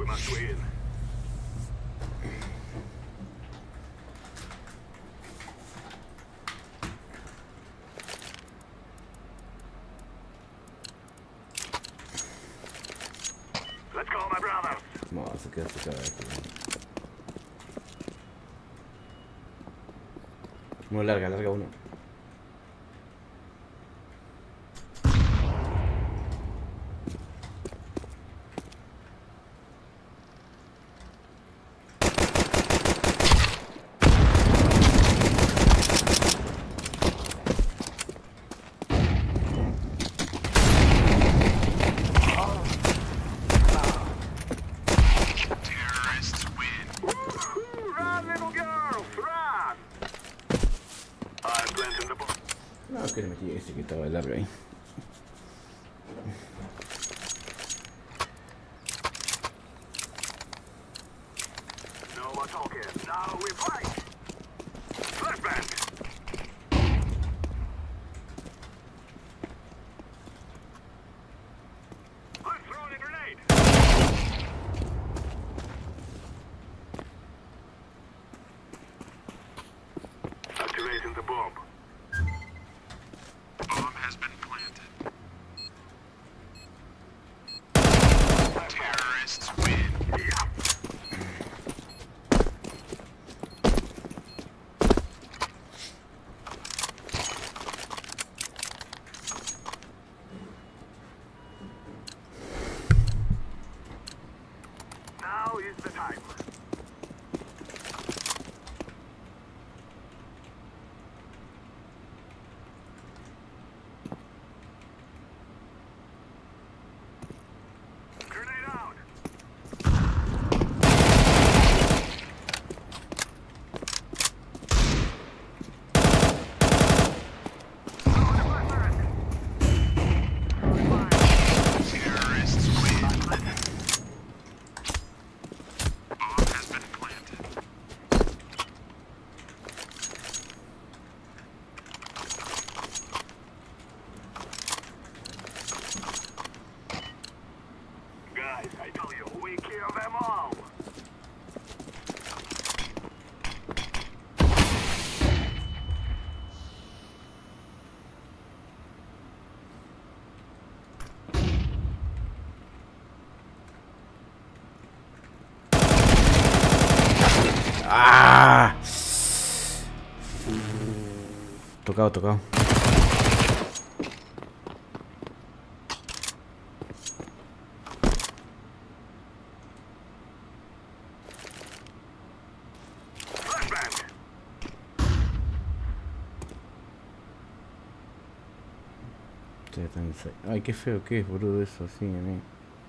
must win. Let's go, my brothers. Nossa, que essa cara aqui. Muy larga, larga uno. No, que le metí ese que estaba de larga ahí. No more talking. Now we fight. Flashbang. I'm throwing a grenade. Activating the bomb. Bomb has been planted. Terrorists win. Yeah. Now is the time. Grenade out. Terrorists win. Bomb has been planted. Guys, I tell you, we kill them all. ¡Ah! Tocado, tocado. Flashbang. Ay, qué feo que es, boludo, eso así, mí.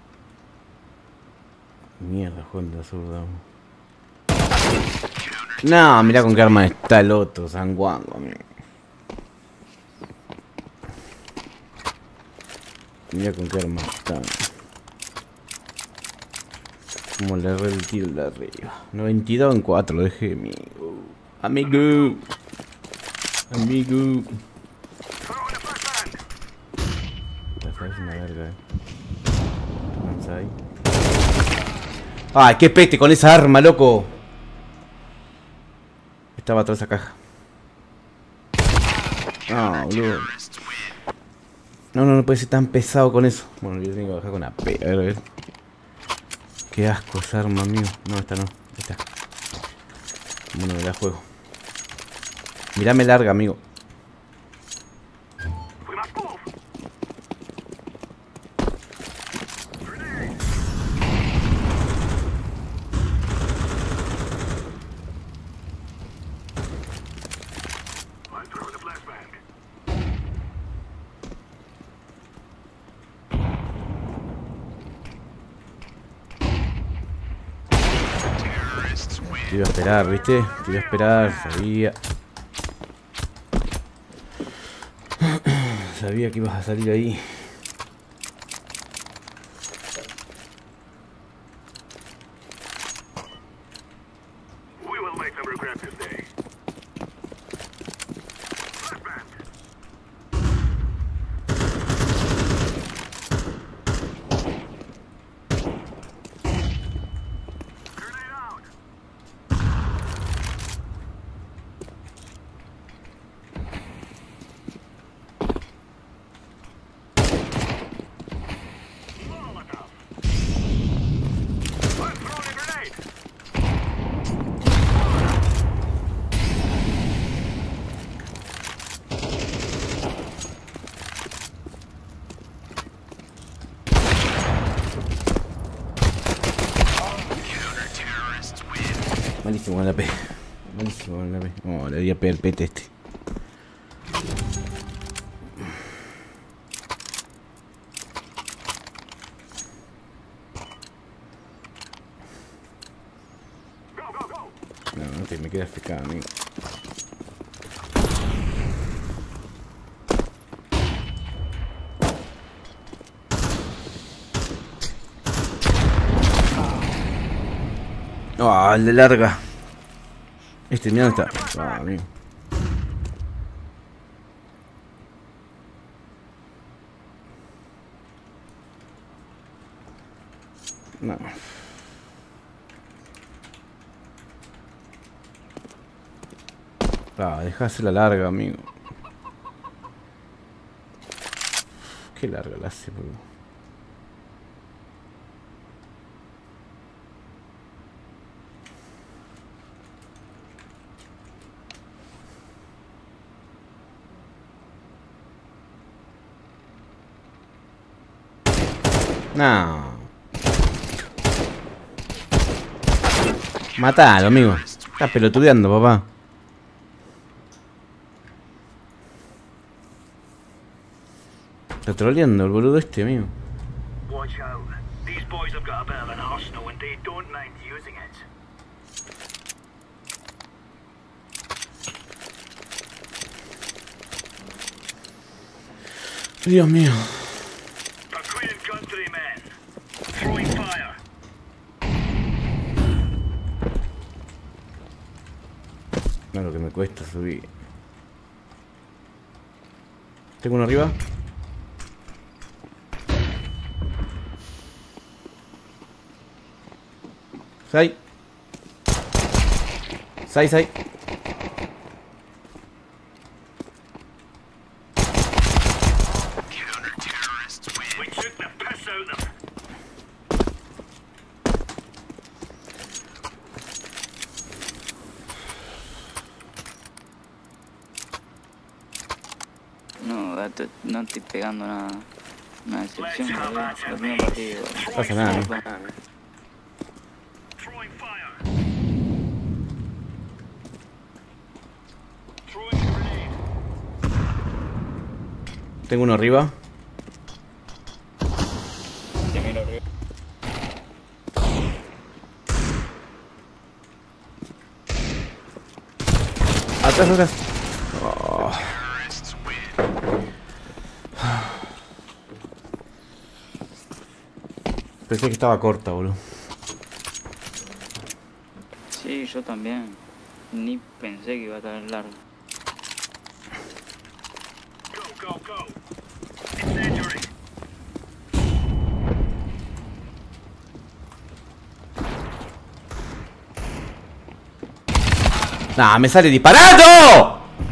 Mierda, Juan de zurda. No, mirá con qué arma está el otro, sanguango, amigo. Mirá con qué arma está. Como le erré el tiro de arriba. 92 en 4, lo dejé, amigo. Amigo. Amigo. Throwing a flashbang. Esta es una verga, ahí. Ay, qué peste con esa arma, loco. Estaba atrás de esa caja. No, boludo. No puede ser tan pesado con eso. Bueno, yo tengo que bajar con la P. A ver. Qué asco esa arma, amigo. No, esta no. Esta. Bueno, me la juego. Mirame larga, amigo. We must move. Grenade. I'm throwing a flashbang. Terrorists win. Te iba a esperar, ¿viste? Te iba a esperar, sabía. Sabía que ibas a salir ahí. We will make them regret this day. Flashbang. Malísimo con la P. Malísimo con la P. Oh, le di a P al pete este. No, no te me quedas picado, amigo. Ah, el de larga. Este mira dónde está. Ah, amigo. No. Ah, dejase la larga, amigo. Qué larga la hace, boludo. No. Matalo, amigo. Estás pelotudeando, papá. Está troleando el boludo este, amigo. Watch out. These boys have got a bit of an arsenal and they don't mind using it. Dios mío. Korean countrymen. Throwing fire. No, lo que me cuesta subir. Tengo uno arriba. Sai. Sai. We took the piss out of them. No, gato, no estoy pegando nada. Una decepción, la primera partida. No pasa nada, ¿no? Throwing fire. Throwing grenade. Tengo uno arriba. Te miro arriba. Atrás. Oh. Pensé que estaba corta, boludo. Sí, yo también. Ni pensé que iba a estar largo. Go. Incendiary. ¡Nah! ¡Me sale disparando!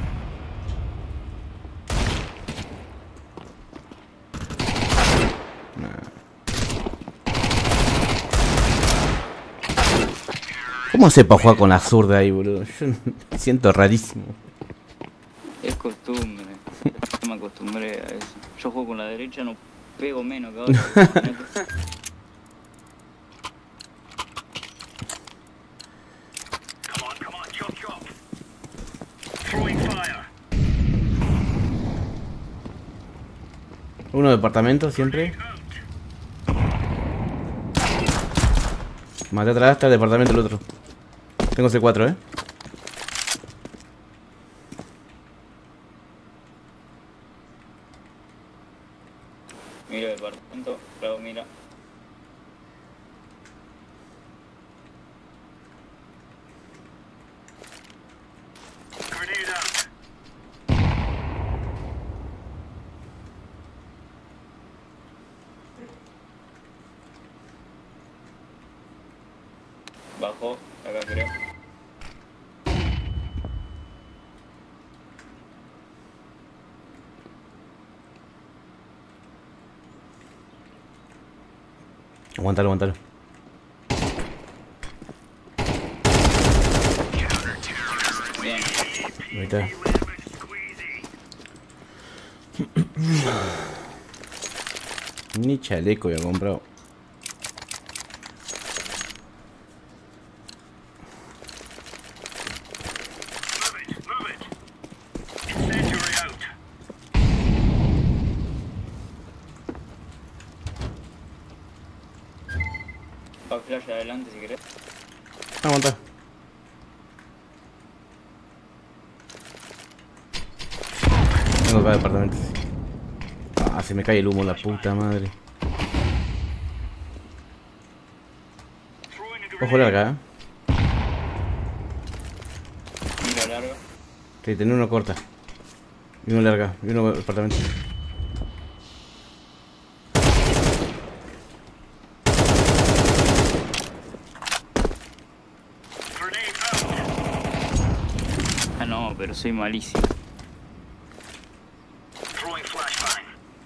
¿Cómo sé para jugar con la zurda ahí, boludo? Yo me siento rarísimo. Es costumbre. No me acostumbré a eso. Yo juego con la derecha, no pego menos que ahora. Come on, chop. Throwing fire. Uno de departamento siempre. Maté atrás hasta el departamento el otro. Tengo C4, Mira el departamento, luego mira. Grenade out. Bajo, acá creo. Aguántalo. Bien. Ahí está. Ni chaleco había comprado. Pa' flash adelante si querés. Aguanta. Tengo acá departamentos. Ah, se me cae el humo, la puta madre. Ojo larga, Mira larga. Sí, tener uno corta. Y uno larga. Y uno departamento. Ah no, pero soy malísimo. Throwing flashbang.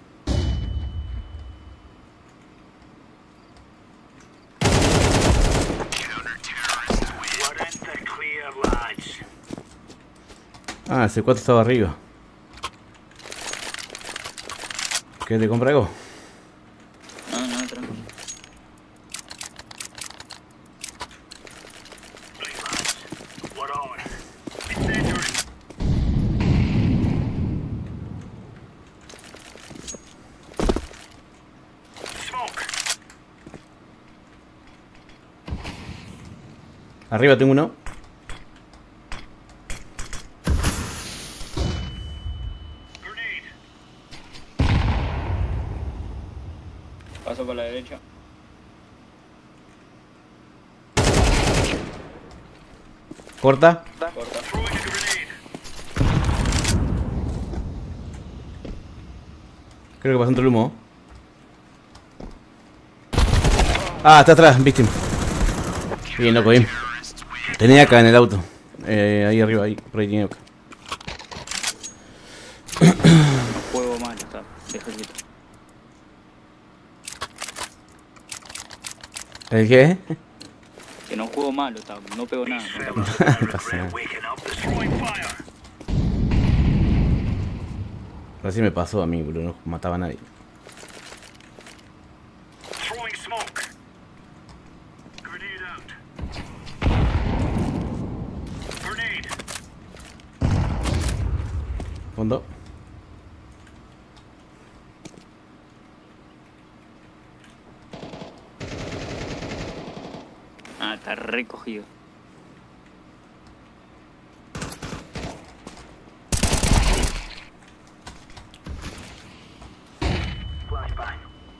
We're in the clear, lads. Ah, ese 4 estaba arriba. ¿Qué te compra algo? No, no, tranquilo. Right, lads. We're on. Incendiary. Smoke. Arriba tengo uno. Grenade. Paso por la derecha. Corta. Corta. Throwing a grenade. Creo que pasó entre el humo. Ah, está atrás, víctima. Bien, loco, bien. Tenía acá en el auto. Ahí arriba, ahí. Por ahí tiene acá. No juego mal, está. Deja quieto. ¿El qué? Que no juego malo, está. No pego nada. No Fellas, pego nada. I regret waking up this throwing fire. Así me pasó a mí, bro. No mataba a nadie. Throwing smoke. Grenade out. Grenade. Fondo. Ah, está recogido. Flashbang.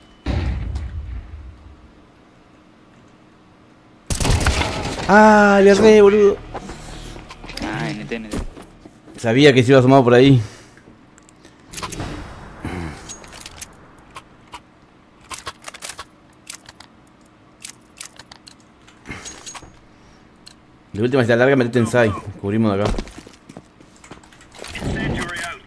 Ah, le erré, boludo. Ah, NT, NT. Sabía que se iba asomado por ahí. De última, si la larga, metete en side. Cubrimos de acá. Incendiary out.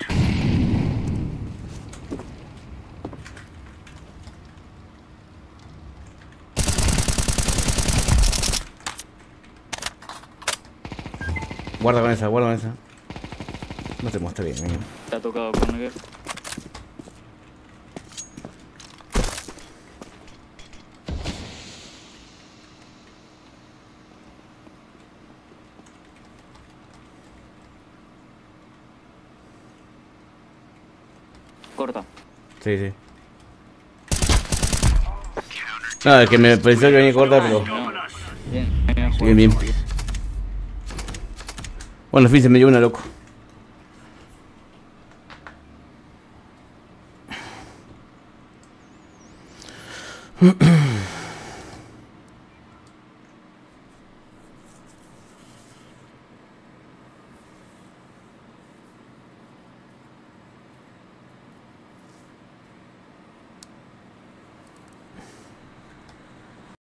Guarda con esa, guarda con esa. No te muestra bien, amigo. Está tocado con el. Corta. Sí, sí. No, es que me pareció que venía corta, pero. No. Bien, bien jugado. Bien, bien. Bueno, Finn se me dio una, loco.